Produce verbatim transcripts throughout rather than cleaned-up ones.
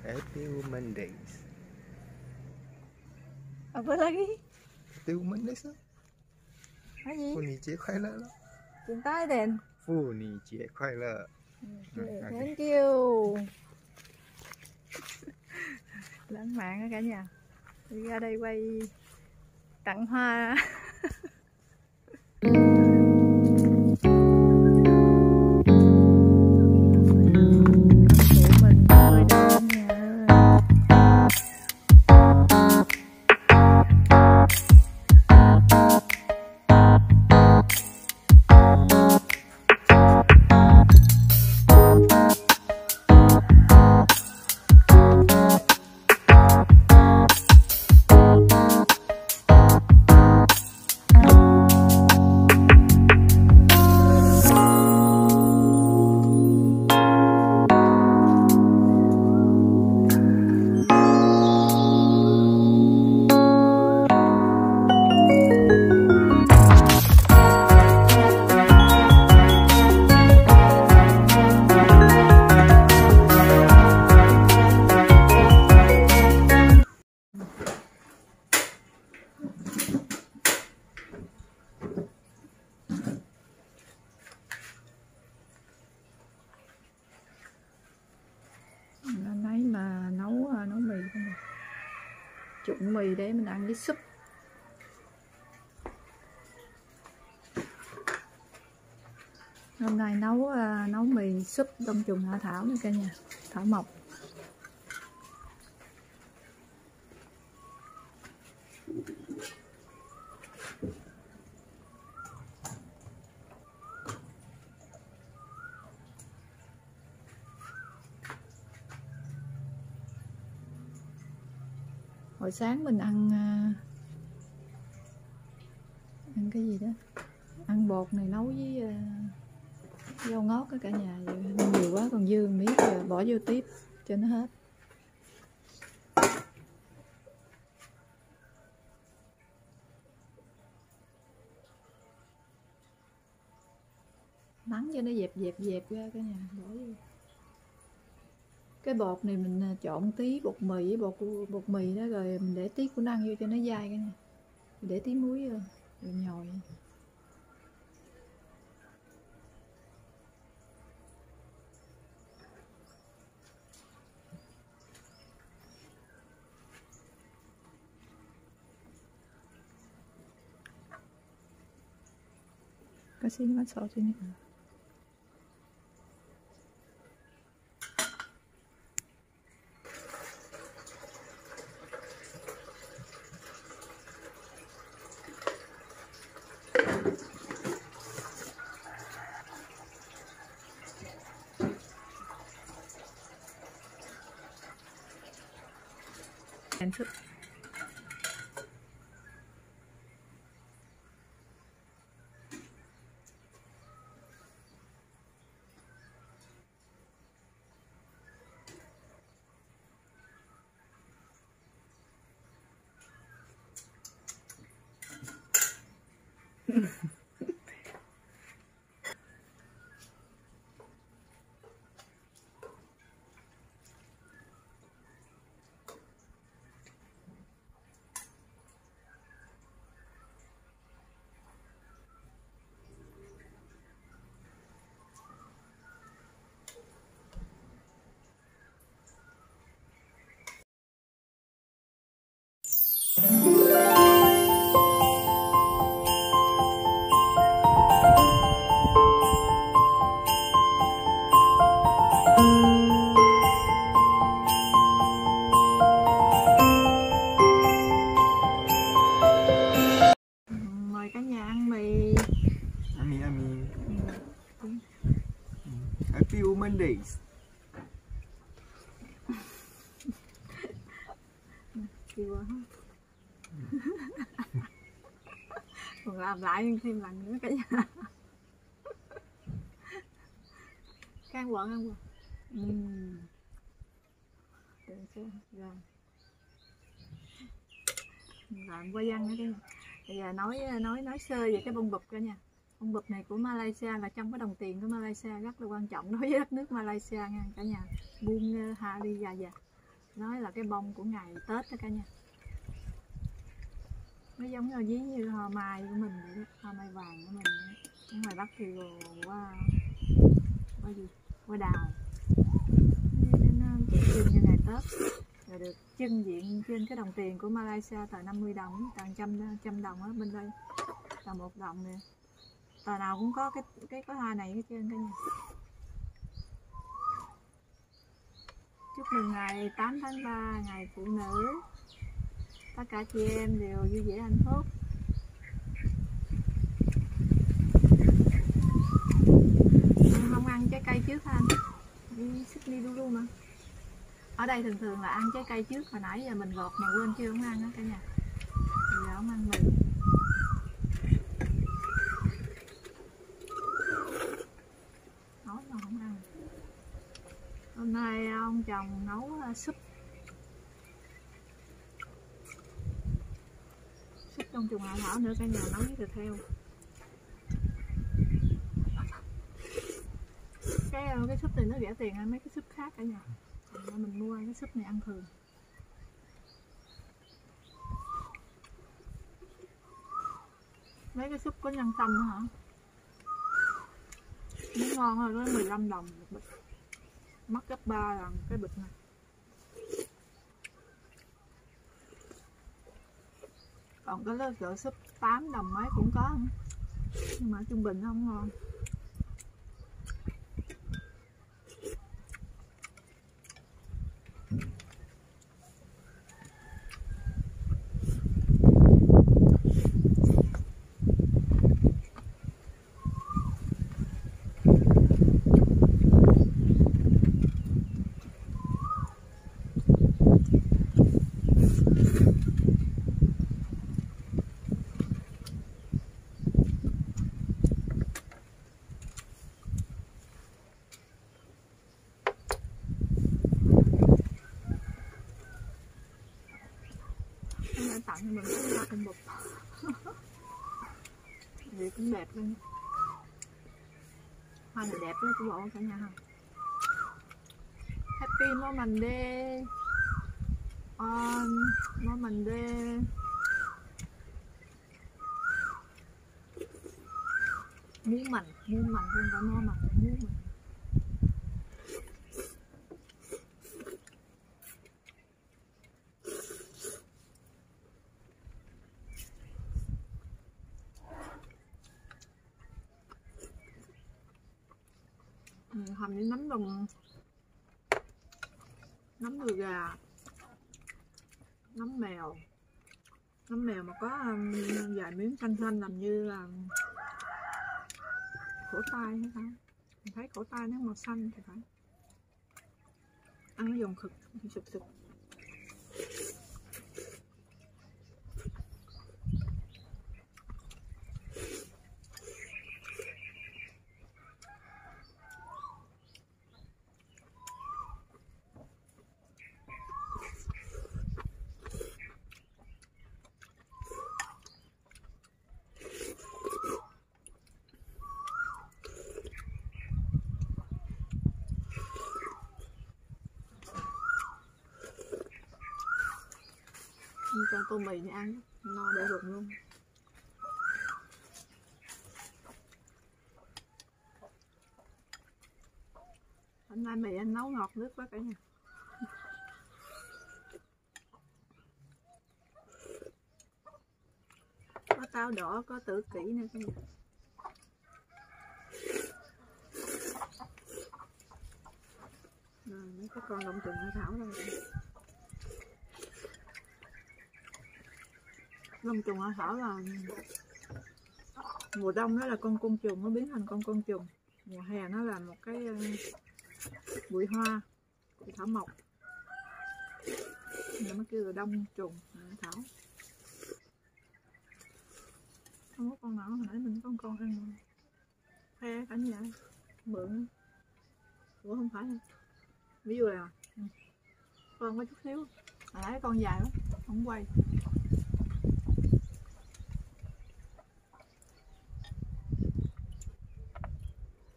Happy Women's Days. Apa lagi? Happy Women's Days đó. Cái gì? Phụ nữ节快乐đó. Chúng ta đến. Phụ nữ节快乐. Thank you. Lãng mạn đó cả nhà. Đi ra đây quay tặng hoa. Nãy mà nấu nấu mì không à. Trụng mì để mình ăn với súp. Hôm nay nấu nấu mì súp đông trùng hạ thảo nha cả nhà, thảo mộc. Hồi sáng mình ăn ăn cái gì đó, ăn bột này nấu với rau ngót đó cả nhà, nhiều quá còn dư miết rồi bỏ vô tiếp cho nó hết. Nắng cho nó dẹp dẹp dẹp ra cả nhà, bỏ vô. Cái bột này mình trộn tí bột mì với bột bột mì đó, rồi mình để tí của nó ăn vô cho nó dai cả nha. Để tí muối vô rồi nhồi. Kasih mas saus ini. Súp. Mời cả nhà ăn mì. Ăn mì, ăn mì. Ừ. Happy Women's Days. Chưa. Còn làm lại thêm lần nữa cả nhà. Cái ăn quận ăn quận. Uhm. Rồi. Làm qua văn nữa đi. Bây giờ nói nói nói sơ về cái bông bụp cả nha. Bông bụp này của Malaysia là trong cái đồng tiền của Malaysia rất là quan trọng đối với đất nước Malaysia nha cả nhà. Bung Harijaya. Nói là cái bông của ngày Tết đó cả nhà. Nó giống như ví như hoa mai của mình vậy đó, hoa mai vàng của mình vậy. Ở ngoài Bắc thì hoa hoa gì? Hoa đào. Nó tượng trưng cho ngày Tết. Rồi được trưng diện trên cái đồng tiền của Malaysia tờ năm mươi đồng, tờ trăm trăm đồng ở bên đây. Tờ một đồng nè. Tờ nào cũng có cái cái cái hoa này hết trơn cả nhà. Chúc mừng ngày tám tháng ba, ngày phụ nữ. Tất cả chị em đều vui vẻ hạnh phúc. Không ăn trái cây trước hả anh? Đi Sydney Lulu mà. Ở đây thường thường là ăn trái cây trước, hồi nãy giờ mình gọt mà quên chưa không ăn đó cả nhà. Bây giờ không ăn mì. Nói mà không ăn. Hôm nay ông chồng nấu súp. Súp trong trùng hạ thảo nữa cả nhà, nấu với thịt heo. Cái cái súp này nó rẻ tiền hơn mấy cái súp khác cả nhà. Mình mua cái súp này ăn thường. Mấy cái súp có nhân tâm nữa hả? Nó ngon hơn, nó mười lăm đồng một bịch. Mắc gấp ba lần cái bịch này. Còn cái lớp gạo súp tám đồng mấy cũng có. Nhưng mà trung bình nó không ngon. Tặng cho mình cái hoa tinh bột. Vậy cũng đẹp luôn. Hoa này đẹp đó, của bộ cả nhà không? Happy Moment Day on Moment Day. Muốn mình, muốn mình không phải nói mà muốn mình. Hầm với nấm đồng, nấm đùi gà, nấm mèo, nấm mèo mà có um, vài miếng xanh xanh làm như là cổ tay hay sao? Mình thấy cổ tay nó màu xanh thì phải. Ăn nó giòn khực, sụp sụp. Cho tô mì này ăn no để rụng luôn. Hôm nay mì anh nấu ngọt nước quá cả nhà. Có táo đỏ, có tử kỷ nữa cả nhà. Rồi mấy cái con lông trùng hạ thảo rồi. Lông trùng hạ thảo là mùa đông đó là con côn trùng, nó biến thành con côn trùng. Mùa hè nó là một cái bụi hoa, bụi thảo mộc. Nó mới kêu là đông trùng hạ thảo. Không có con nào, hồi nãy mình có con con ăn khoe cả nhà mượn. Ủa không phải hả? Ví dụ là con có chút xíu, hồi nãy con dài lắm, không quay.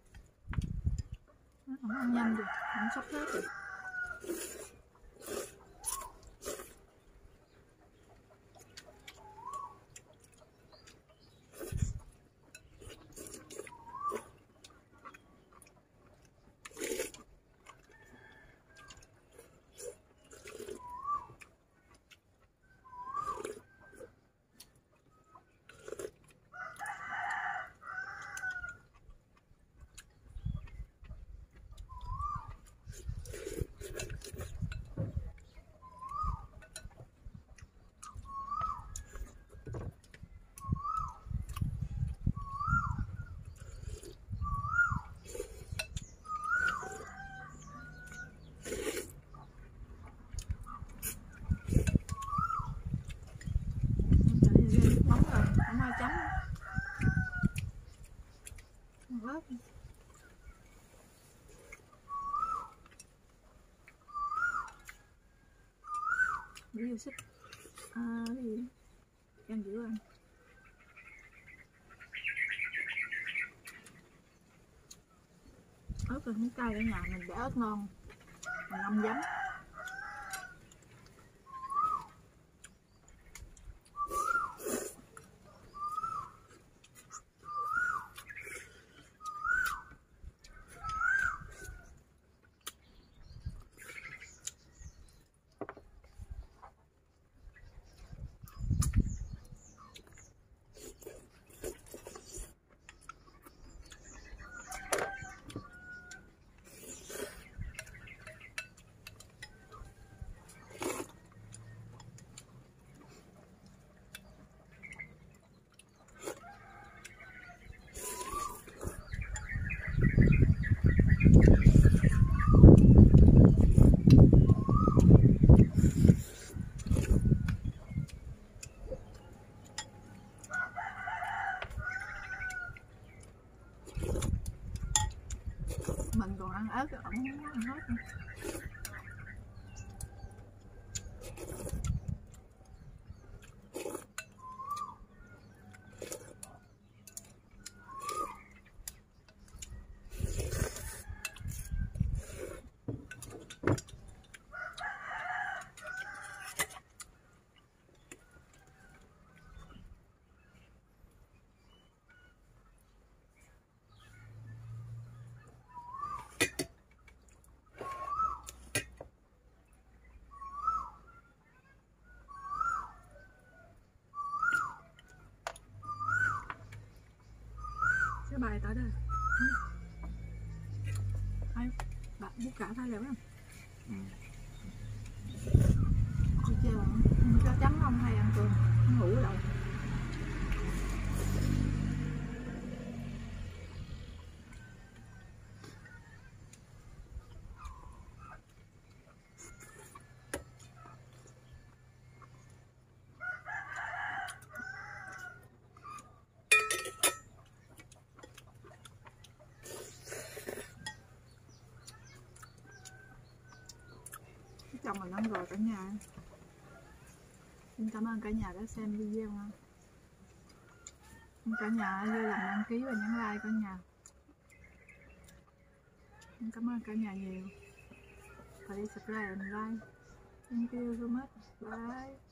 Nó ăn nhanh rồi, nó sắp hết rồi. ớt. Để vô xích à, cái gì ăn dữ ăn. Ớt là không cay, ở nhà mình để ớt ngon mình ngâm giấm. Mình còn ăn ớt, ổng không ăn hết nữa. Cái bài tới đây ai bạn bút cả thay lắm Ừ. chị chơi không cho chấm không hay ăn cơm ăn ngủ đâu. Chồng mình ăn rồi cả nhà. Xin cảm ơn cả nhà đã xem video nha. Cả nhà vui lòng đăng ký và nhấn like cả nhà. Xin cảm ơn cả nhà nhiều. Và đi subscribe and like. Thank you so much. Bye.